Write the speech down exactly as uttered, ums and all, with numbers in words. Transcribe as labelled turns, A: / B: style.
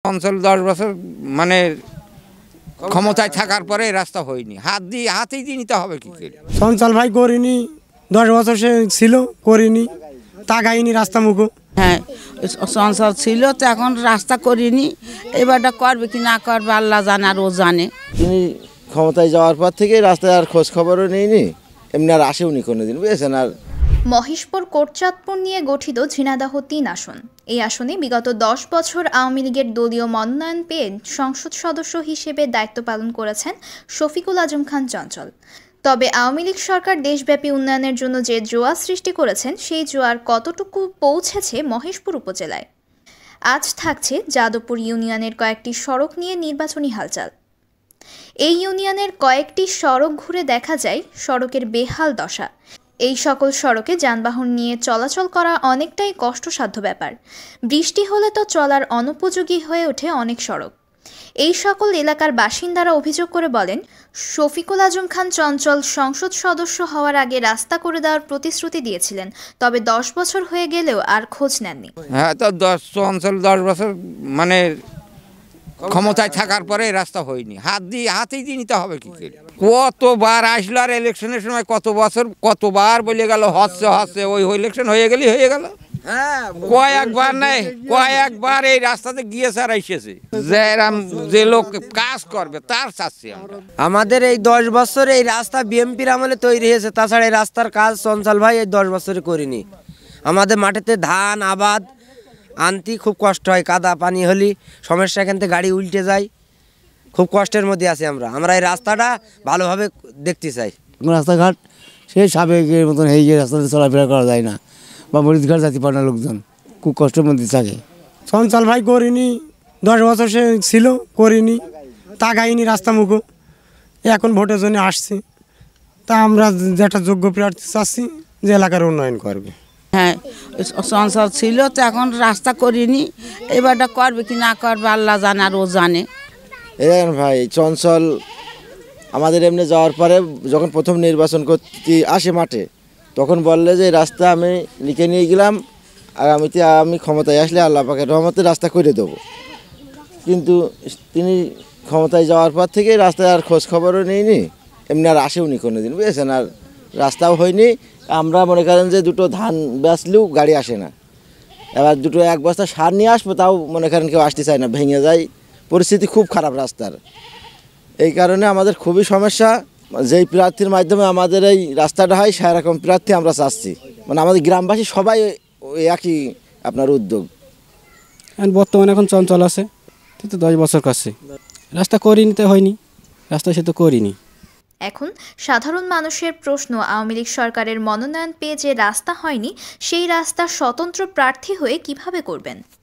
A: অঞ্চল দশ বছর মানে ক্ষমতায় থাকার পরে রাস্তা হয়নি, হাত দিয়ে হাতেই দিয়ে নিতে হবে কি করে।
B: চঞ্চল ভাই করিনি, দশ বছর সে ছিল করিনি, তাকাইনি রাস্তা মুখো।
C: হ্যাঁ চঞ্চল ছিল তো এখন রাস্তা করিনি, এবারটা করবে কি না করবে আল্লাহ জানে আর ও জানে।
D: তিনি ক্ষমতায় যাওয়ার পর থেকে রাস্তায় আর খোঁজ খবরও নেইনি, এমনি আর আসেওনি কোনোদিন, বুঝেছেন। আর
E: মহেশপুর কোটচাঁদপুর নিয়ে গঠিত ঝিনাইদহ তিন আসন। এই আসনে বিগত দশ বছর আওয়ামী লীগের দলীয় মনোনয়ন পেয়ে সংসদ সদস্য হিসেবে দায়িত্ব পালন করেছেন শফিকুল আজম খান চঞ্চল। তবে আওয়ামী লীগ সরকার দেশব্যাপী উন্নয়নের জন্য যে জোয়ার সৃষ্টি করেছেন সেই জোয়ার কতটুকু পৌঁছেছে মহেশপুর উপজেলায়। আজ থাকছে যাদবপুর ইউনিয়নের কয়েকটি সড়ক নিয়ে নির্বাচনী হালচাল। এই ইউনিয়নের কয়েকটি সড়ক ঘুরে দেখা যায় সড়কের বেহাল দশা। এই সকল সড়কে যানবাহন নিয়ে চলাচল করা অনেকটাই কষ্টসাধ্য ব্যাপার। বৃষ্টি হলে তো চলার অনুপযোগী হয়ে ওঠে অনেক সড়ক। এই সকল এলাকার বাসিন্দারা অভিযোগ করে বলেন, শফিকুল আজম খান চঞ্চল সংসদ সদস্য হওয়ার আগে রাস্তা করে দেওয়ার প্রতিশ্রুতি দিয়েছিলেন, তবে দশ বছর হয়ে গেলেও আর খোঁজ নেননি।
A: হ্যাঁ, তো দশ অঞ্চল দশ বছর মানে ক্ষমতায় থাকার পরে রাস্তা হয়নি, হাত দিয়ে হাতেই দিয়ে নিতে হবে কি করে। কতবার আসলো আর ইলেকশনের সময় কত বছর কতবার বলে গেল হচ্ছে হচ্ছে, ওই ইলেকশন হয়ে গেলি হয়ে গেল। হ্যাঁ, কয়েকবার নেই কয়েকবার এই রাস্তাতে গিয়েছে আর এসেছে, যে যে লোক কাজ করবে তার চাচ্ছি আমরা।
F: আমাদের এই দশ বছর এই রাস্তা বিএমপির আমলে তৈরি হয়েছে, তাছাড়া এই রাস্তার কাজ চঞ্চল ভাই এই দশ বছরে করিনি। আমাদের মাঠেতে ধান আবাদ আনতে খুব কষ্ট হয়, কাদা পানি হলে সমস্যা, এখান থেকে গাড়ি উল্টে যায়, খুব কষ্টের মধ্যে আছি আমরা। আমরা এই রাস্তাটা ভালোভাবে দেখতে চাই।
B: রাস্তাঘাট সেই সাবেকের মতন এই যে রাস্তাতে চলাফেরা করা যায় না, বা মরিচঘাট জাতি পাড়ার লোকজন খুব কষ্টের মধ্যে থাকে। চঞ্চল ভাই করিনি, দশ বছর সে ছিল করিনি, তাকাইনি রাস্তা মুখো। এখন ভোটের জন্য আসছে, তা আমরা যেটা যোগ্য প্রার্থী চাচ্ছি যে এলাকার উন্নয়ন করবে।
C: হ্যাঁ চঞ্চল ছিল তো এখন রাস্তা করিনি, এবারটা করবে কি না করবে আল্লাহ জানে আর ও জানে।
D: এই ভাই চঞ্চল আমাদের এমনি যাওয়ার পরে যখন প্রথম নির্বাচন করতে আসে মাঠে, তখন বললে যে রাস্তা আমি লিখে নিয়ে গেলাম, আগামীতে আমি ক্ষমতায় আসলে আল্লাহ পাকের রহমতে রাস্তা করে দেবো। কিন্তু তিনি ক্ষমতায় যাওয়ার পর থেকে রাস্তায় আর খোঁজ খবরও নেইনি, এমনি আর আসেওনি কোনোদিন, বুঝেছেন। আর রাস্তাও হয়নি। আমরা মনে করেন যে দুটো ধান বেচলেও গাড়ি আসে না, এবার দুটো এক বস্তা সার নিয়ে আসবো তাও মনে করেন কেউ আসতে চায় না, ভেঙে যায়, পরিস্থিতি খুব খারাপ রাস্তার। এই কারণে আমাদের খুবই সমস্যা। যেই প্রার্থীর মাধ্যমে আমাদের এই রাস্তাটা হয় সেরকম প্রার্থী আমরা চাচ্ছি, মানে আমাদের গ্রামবাসী সবাই ওই একই আপনার উদ্যোগ।
B: বর্তমানে এখন চঞ্চল আছে, কিন্তু দশ বছর কাছে রাস্তা করিনি তো হয়নি, রাস্তা সে তো করিনি।
E: এখন সাধারণ মানুষের প্রশ্ন, আওয়ামী লীগ সরকারের মনোনয়ন পেয়ে যে রাস্তা হয়নি সেই রাস্তা স্বতন্ত্র প্রার্থী হয়ে কিভাবে করবেন।